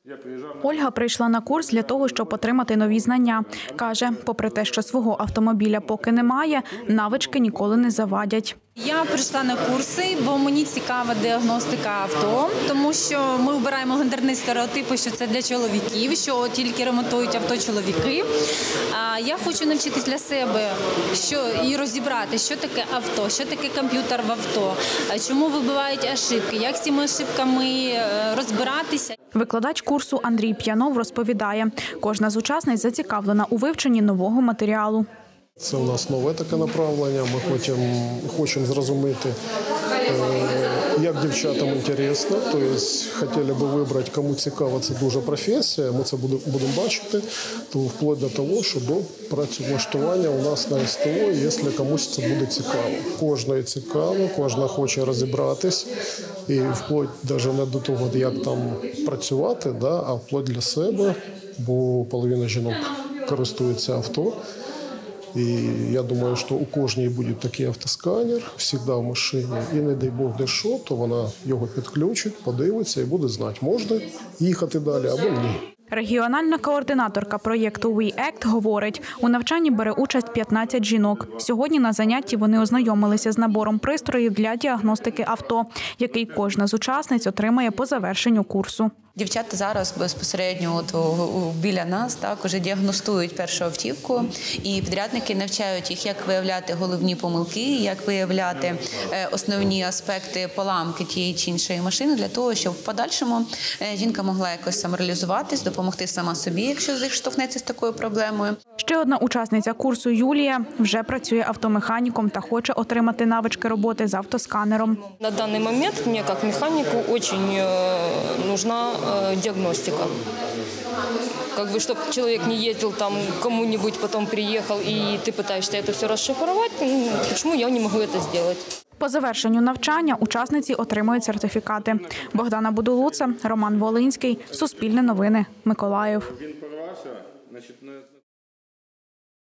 Ольга прийшла на курс для того, щоб отримати нові знання. Каже, попри те, що свого автомобіля поки немає, навички ніколи не завадять. Я прийшла на курси, бо мені цікава діагностика авто, тому що ми вбираємо гендерні стереотипи, що це для чоловіків, що тільки ремонтують авто чоловіки. Я хочу навчитись для себе і розібрати, що таке авто, що таке комп'ютер в авто, чому вибивають ошибки, як з цими ошибками розбиратися. Викладач курсу Андрій П'янов розповідає, кожна з учасниць зацікавлена у вивченні нового матеріалу. Це у нас нове таке направлення, ми хочемо зрозуміти, як дівчатам інтересно, тобто хотіли б вибрати, кому цікава ця дуже професія, ми це будемо бачити, то вплоть до того, що до працевлаштування у нас на СТО, якщо комусь це буде цікаво. Кожна цікаво, кожна хоче розібратись, і вплоть навіть не до того, як там працювати, а вплоть для себе, бо половина жінок користується авто. І я думаю, що у кожній буде такий автосканер, завжди в машині. І не дай Бог де що, то вона його підключить, подивиться і буде знати, можна їхати далі або ні. Регіональна координаторка проєкту WeAct говорить, у навчанні бере участь 15 жінок. Сьогодні на занятті вони ознайомилися з набором пристроїв для діагностики авто, який кожна з учасниць отримає по завершенню курсу. Дівчата зараз безпосередньо біля нас уже діагностують першу автівку, і підрядники навчають їх, як виявляти головні помилки, як виявляти основні аспекти поламки тієї чи іншої машини, для того, щоб в подальшому жінка могла якось самореалізуватись, допомогти сама собі, якщо зіштовхнеться з такою проблемою. Ще одна учасниця курсу Юлія вже працює автомеханіком та хоче отримати навички роботи з автосканером. На даний момент мені, як механіку, дуже потрібна диагностика. Чтобы человек не ездил там кому-нибудь, потом приехал, и ты пытаешься это все расшифровать, почему я не могу это сделать? По завершенню навчання учасниці отримують сертифікати. Богдана Будулуца, Роман Волинський, Суспільне новини, Миколаїв.